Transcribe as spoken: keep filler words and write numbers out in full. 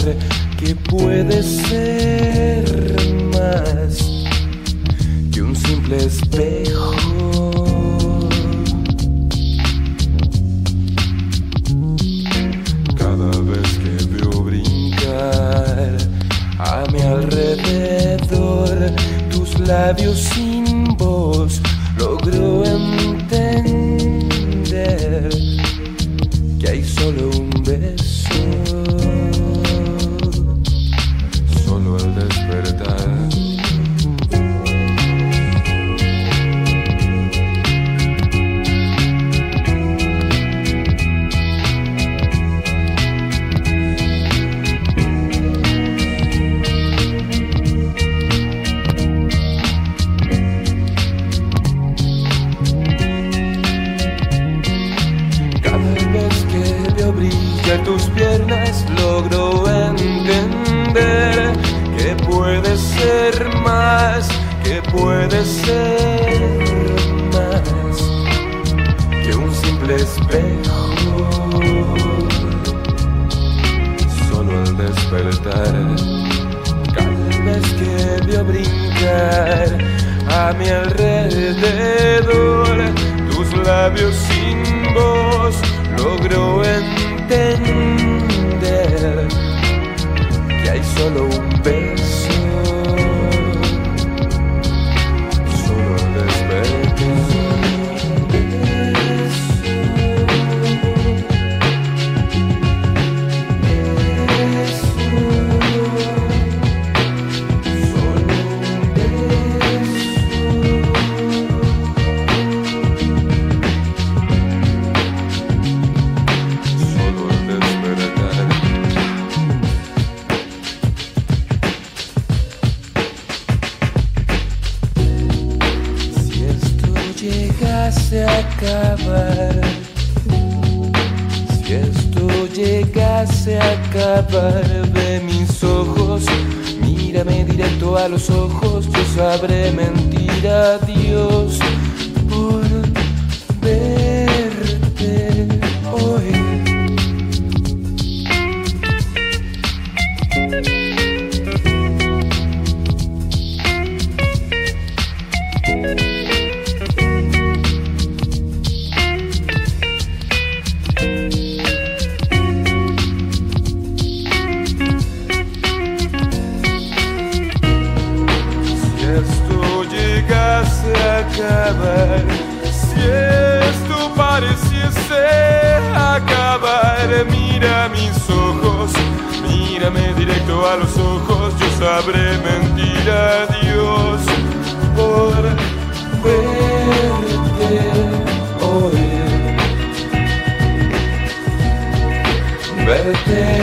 que puede ser más que un simple espejo. Cada vez que veo brincar a mi alrededor tus labios sin voz, logro entender que hay solo un beso, solo al despertar. Tus piernas logro entender que puede ser más, que puede ser más que un simple espejo, solo al despertar. Cada vez que veo brincar a mi alrededor tus labios sin voz, logro entender entender que hay solo un beso, solo al despertar. Llegase a acabar, si esto llegase a acabar, ve mis ojos, mírame directo a los ojos, yo sabré mentir a Dios por verte hoy. Acabar, si esto pareciese acabar, mira mis ojos, mírame directo a los ojos, yo sabré mentir a Dios por verte hoy, verte